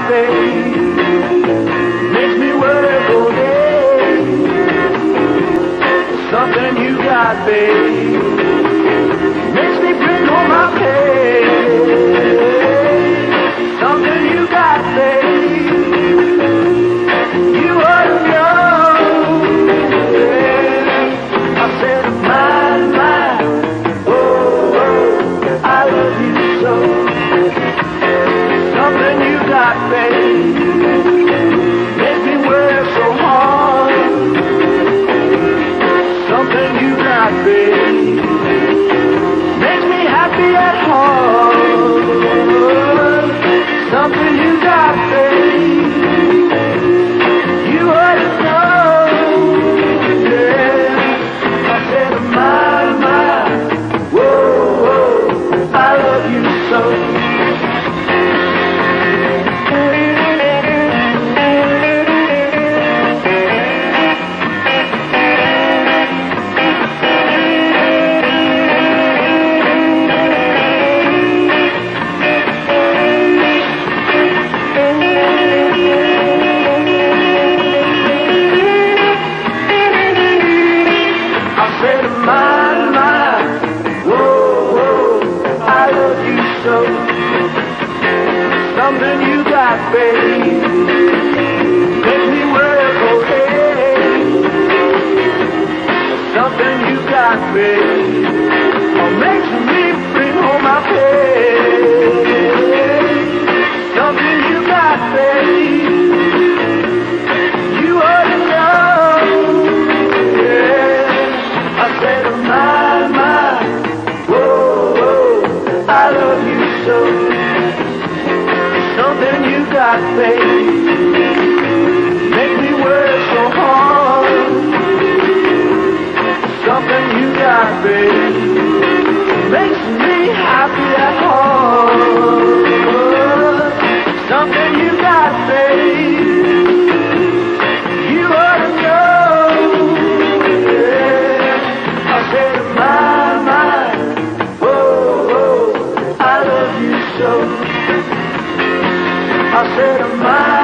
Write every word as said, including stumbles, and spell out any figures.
babe. Makes me work all day. Something you got, babe. Makes me bring home my pay. Something you got, babe. You ought to know. Yeah. I said, mine, mine. Oh, oh, I love you so. Something you got, babe. Makes me work so hard. Something you got, babe. Makes me happy at heart. Something you got, babe. You ought to know. Yeah. I said, my, my. Whoa, whoa. I love you so. Mine, mine, whoa, whoa, I love you so. Something you got, babe, makes me work okay. Something you got, babe, oh, makes me bring home my pay. Something you got, babe, you ought to know. Yeah, I said, my, my, whoa, whoa, I love you so. Something you got, babe, make me work so hard. Something you got, babe, makes me happy at heart. Something you got, babe, you ought to know. Yeah, I said, my, my, whoa, whoa, I love you so. I said, my